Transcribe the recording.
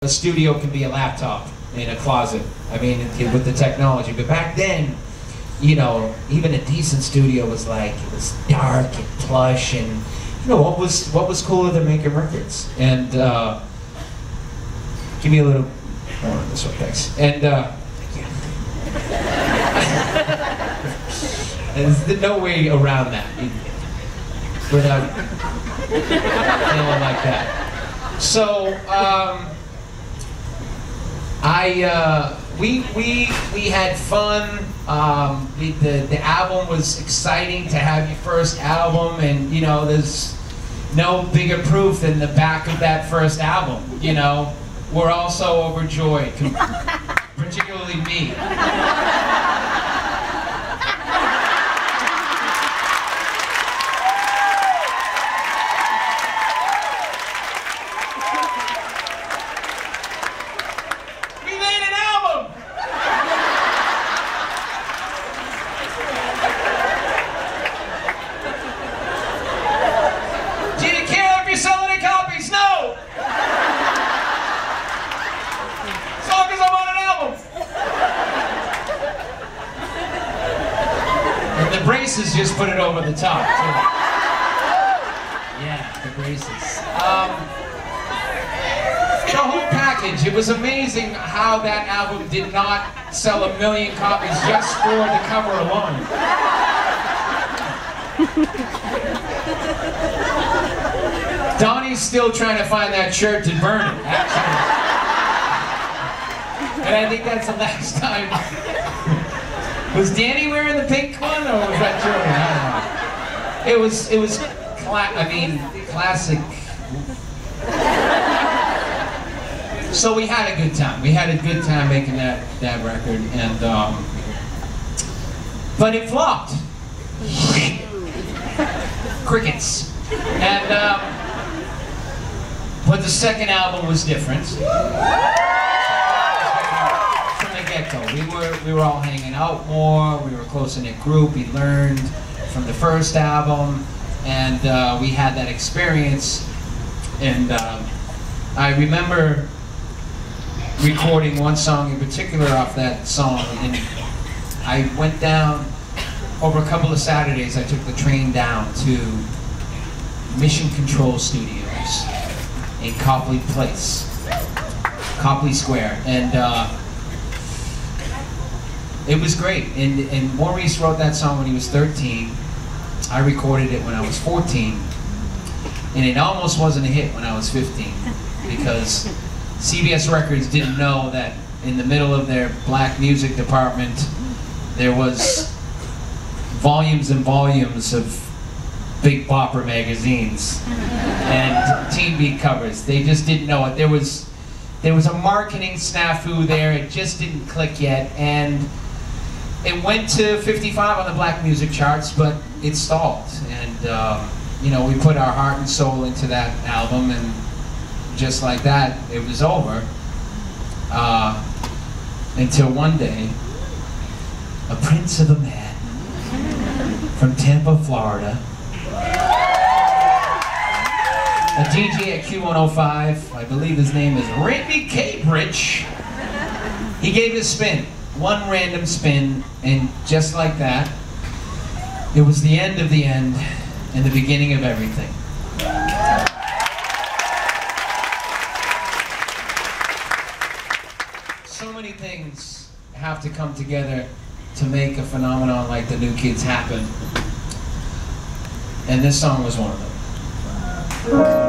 A studio can be a laptop in a closet. I mean, with the technology. But back then, you know, even a decent studio was like, it was dark and plush, and you know, what was cooler than making records? And give me a little more on this one, thanks. And there's no way around that without feeling like that. So we had fun. The album was exciting to have your first album, and you know, there's no bigger proof than the back of that first album. You know, we're all so overjoyed, particularly me. The braces just put it over the top, too. Yeah, the braces. The whole package. It was amazing how that album did not sell 1 million copies just for the cover alone. Donnie's still trying to find that shirt to burn it, actually. And I think that's the last time. Was Danny wearing the pink one, or was that Jordan? I don't know. It was classic. So we had a good time. We had a good time making that record, and but it flopped. Crickets. And but the second album was different. We were all hanging out more. We were a close-knit group. We learned from the first album, and we had that experience. And I remember recording one song in particular off that song, and I went down over a couple of Saturdays. I took the train down to Mission Control Studios in Copley Square, and it was great. And Maurice wrote that song when he was 13. I recorded it when I was 14. And it almost wasn't a hit when I was 15, because CBS Records didn't know that in the middle of their black music department there was volumes and volumes of Big Bopper magazines and Teen Beat covers. They just didn't know it. There was a marketing snafu there. It just didn't click yet, and it went to 55 on the black music charts, but it stalled. And you know, we put our heart and soul into that album, and just like that, it was over. Until one day, a prince of a man from Tampa, Florida, a DJ at Q105, I believe his name is Randy Cambridge, he gave it a spin. One random spin, and just like that, it was the end of the end and the beginning of everything. So many things have to come together to make a phenomenon like the New Kids happen, and this song was one of them.